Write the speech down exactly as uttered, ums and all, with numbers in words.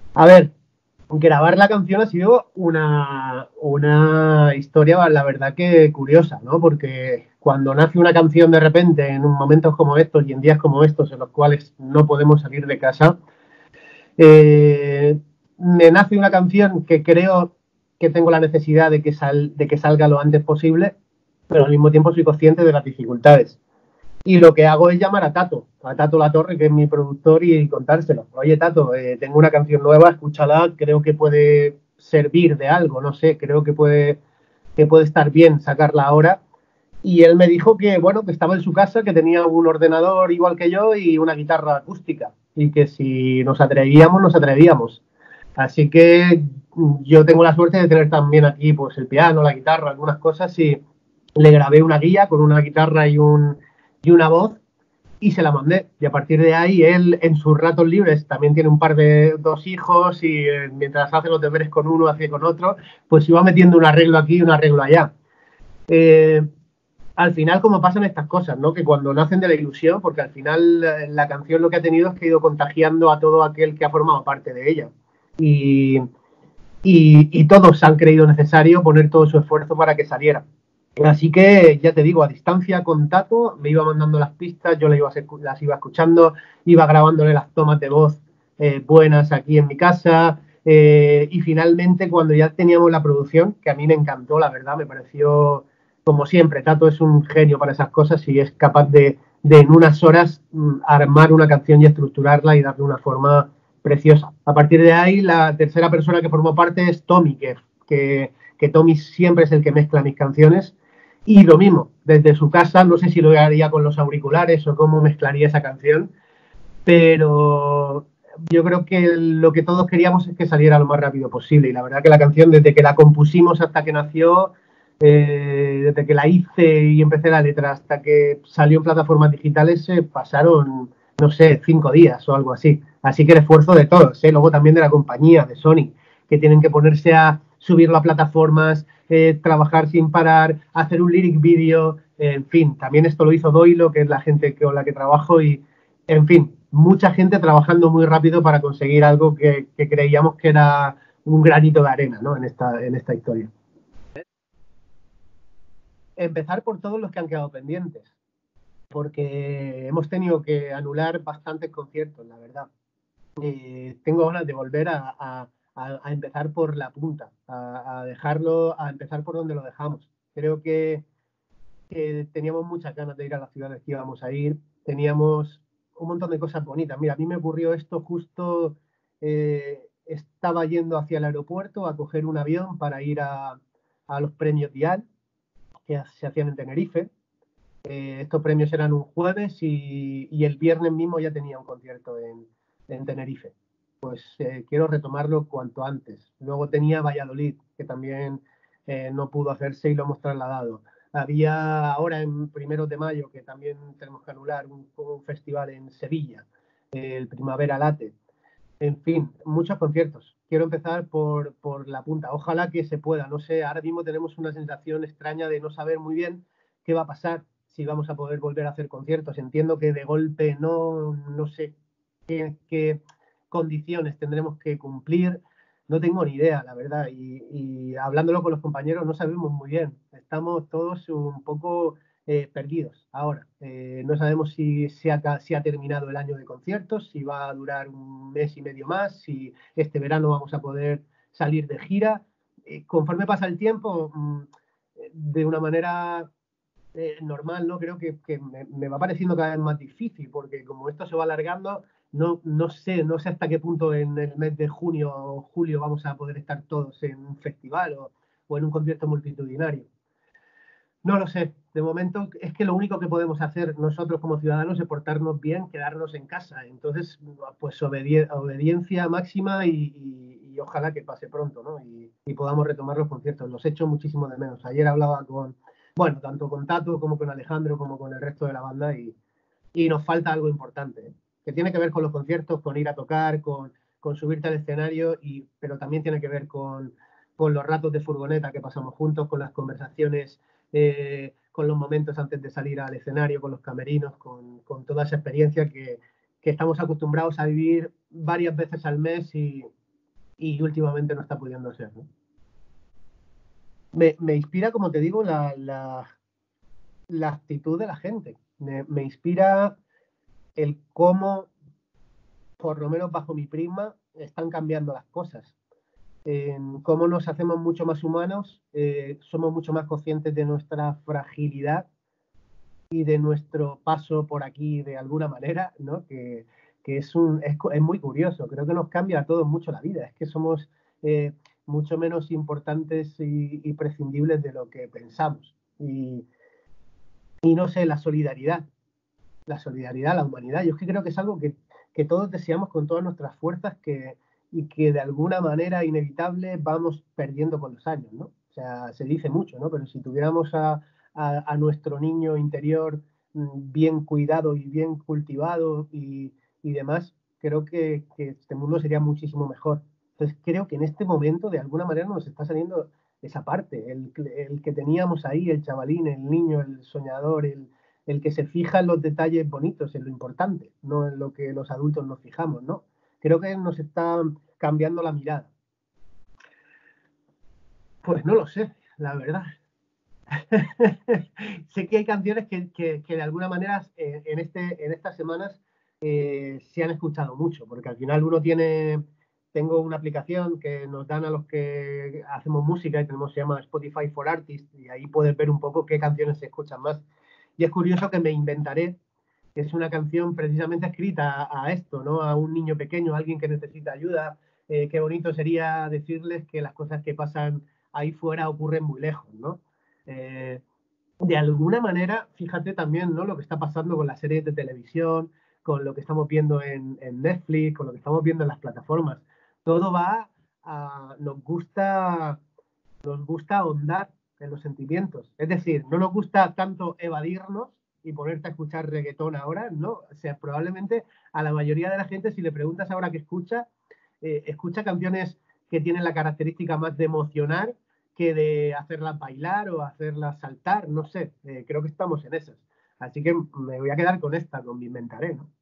A ver, grabar la canción ha sido una, una historia, la verdad que curiosa, ¿no? Porque cuando nace una canción de repente, en momentos como estos y en días como estos, en los cuales no podemos salir de casa, eh, me nace una canción que creo que tengo la necesidad de que, sal, de que salga lo antes posible, pero al mismo tiempo soy consciente de las dificultades. Y lo que hago es llamar a Tato, a Tato La Torre, que es mi productor, y contárselo. Oye, Tato, eh, tengo una canción nueva, escúchala, creo que puede servir de algo, no sé, creo que puede, que puede estar bien sacarla ahora. Y él me dijo que, bueno, que estaba en su casa, que tenía un ordenador igual que yo y una guitarra acústica. Y que si nos atrevíamos, nos atrevíamos. Así que yo tengo la suerte de tener también aquí pues el piano, la guitarra, algunas cosas y le grabé una guía con una guitarra y, un, y una voz y se la mandé. Y a partir de ahí, él en sus ratos libres también tiene un par de dos hijos y eh, mientras hace los deberes con uno, hace con otro, pues iba metiendo un arreglo aquí y un arreglo allá. Eh, Al final, como pasan estas cosas, ¿no? Que cuando nacen de la ilusión, porque al final la, la canción lo que ha tenido es que ha ido contagiando a todo aquel que ha formado parte de ella. Y, y, y todos han creído necesario poner todo su esfuerzo para que saliera. Así que, ya te digo, a distancia con Tato, me iba mandando las pistas, yo las iba, las iba escuchando, iba grabándole las tomas de voz eh, buenas aquí en mi casa. Eh, y finalmente, cuando ya teníamos la producción, que a mí me encantó, la verdad, me pareció, como siempre, Tato es un genio para esas cosas y es capaz de, de en unas horas mm, armar una canción y estructurarla y darle una forma preciosa. A partir de ahí, la tercera persona que formó parte es Tommy, que, que, que Tommy siempre es el que mezcla mis canciones. Y lo mismo, desde su casa, no sé si lo haría con los auriculares o cómo mezclaría esa canción, pero yo creo que lo que todos queríamos es que saliera lo más rápido posible. Y la verdad que la canción, desde que la compusimos hasta que nació, eh, desde que la hice y empecé la letra hasta que salió en plataformas digitales, eh, pasaron, no sé, cinco días o algo así. Así que el esfuerzo de todos, ¿eh? Luego también de la compañía, de Sony, que tienen que ponerse a subirlo a plataformas, eh, trabajar sin parar, hacer un lyric video, eh, en fin, también esto lo hizo Doilo, que es la gente con la que trabajo, y en fin, mucha gente trabajando muy rápido para conseguir algo que, que creíamos que era un granito de arena, ¿no? En esta, en esta historia. Empezar por todos los que han quedado pendientes, porque hemos tenido que anular bastantes conciertos, la verdad. Eh, tengo ganas de volver a, a, a, empezar por la punta, a, a, dejarlo, a empezar por donde lo dejamos. Creo que, que teníamos muchas ganas de ir a las ciudades que íbamos a ir, teníamos un montón de cosas bonitas. Mira, a mí me ocurrió esto justo, eh, estaba yendo hacia el aeropuerto a coger un avión para ir a, a los premios Dial, que se hacían en Tenerife. Eh, estos premios eran un jueves y, y, el viernes mismo ya tenía un concierto en, en Tenerife. Pues eh, quiero retomarlo cuanto antes. Luego tenía Valladolid, que también eh, no pudo hacerse y lo hemos trasladado. Había ahora en primeros de mayo, que también tenemos que anular, un, un festival en Sevilla, eh, el Primavera Late. En fin, muchos conciertos. Quiero empezar por, por la punta. Ojalá que se pueda. No sé, ahora mismo tenemos una sensación extraña de no saber muy bien qué va a pasar, si vamos a poder volver a hacer conciertos. Entiendo que de golpe no, no sé qué, qué condiciones tendremos que cumplir. No tengo ni idea, la verdad. Y, y hablándolo con los compañeros no sabemos muy bien. Estamos todos un poco eh, perdidos ahora. Eh, no sabemos si, si, ha, si ha terminado el año de conciertos, si va a durar un mes y medio más, si este verano vamos a poder salir de gira. Eh, conforme pasa el tiempo, mmm, de una manera eh, normal, ¿no? Creo que, que me, me, va pareciendo cada vez más difícil, porque como esto se va alargando, no, no sé, no sé hasta qué punto en el mes de junio o julio vamos a poder estar todos en un festival o, o en un concierto multitudinario. No lo sé. De momento es que lo único que podemos hacer nosotros como ciudadanos es portarnos bien, quedarnos en casa. Entonces, pues obedi obediencia máxima y, y, y, ojalá que pase pronto, ¿no? Y, y, podamos retomar los conciertos. Los echo muchísimo de menos. Ayer hablaba con, bueno, tanto con Tato como con Alejandro como con el resto de la banda y, y nos falta algo importante, ¿eh? Que tiene que ver con los conciertos, con ir a tocar, con, con subirte al escenario, y, pero también tiene que ver con, con los ratos de furgoneta que pasamos juntos, con las conversaciones, eh, con los momentos antes de salir al escenario, con los camerinos, con, con toda esa experiencia que, que, estamos acostumbrados a vivir varias veces al mes y, y últimamente no está pudiendo ser, ¿no? Me, me inspira, como te digo, la, la, la actitud de la gente. Me, me inspira el cómo, por lo menos bajo mi prisma, están cambiando las cosas. En cómo nos hacemos mucho más humanos, eh, somos mucho más conscientes de nuestra fragilidad y de nuestro paso por aquí de alguna manera, ¿no? Que, que es, un, es, es, muy curioso, creo que nos cambia a todos mucho la vida, es que somos eh, mucho menos importantes y, y, prescindibles de lo que pensamos. Y, y no sé, la solidaridad, la solidaridad, la humanidad, yo es que creo que es algo que, que todos deseamos con todas nuestras fuerzas que, y que de alguna manera inevitable vamos perdiendo con los años, ¿no? O sea, se dice mucho, ¿no? Pero si tuviéramos a, a, a nuestro niño interior bien cuidado y bien cultivado y, y demás, creo que, que, este mundo sería muchísimo mejor. Entonces creo que en este momento de alguna manera nos está saliendo esa parte, el, el que teníamos ahí, el chavalín, el niño, el soñador, el, el que se fija en los detalles bonitos, en lo importante, no en lo que los adultos nos fijamos, ¿no? Creo que nos está cambiando la mirada. Pues no lo sé, la verdad. Sé que hay canciones que, que, que de alguna manera eh, en, este, en estas semanas eh, se han escuchado mucho, porque al final uno tiene, tengo una aplicación que nos dan a los que hacemos música y tenemos, se llama Spotify for Artists, y ahí puedes ver un poco qué canciones se escuchan más. Y es curioso que me inventaré, que es una canción precisamente escrita a, a esto, ¿no? A un niño pequeño, a alguien que necesita ayuda. Eh, qué bonito sería decirles que las cosas que pasan ahí fuera ocurren muy lejos, ¿no? Eh, de alguna manera, fíjate también, ¿no? Lo que está pasando con las series de televisión, con lo que estamos viendo en, en Netflix, con lo que estamos viendo en las plataformas. Todo va a, nos gusta, nos gusta ahondar en los sentimientos. Es decir, no nos gusta tanto evadirnos y ponerte a escuchar reggaetón ahora, ¿no? O sea, probablemente a la mayoría de la gente, si le preguntas ahora qué escucha, eh, escucha canciones que tienen la característica más de emocionar que de hacerlas bailar o hacerlas saltar, no sé, eh, creo que estamos en esas. Así que me voy a quedar con esta, con mi inventaré, ¿no?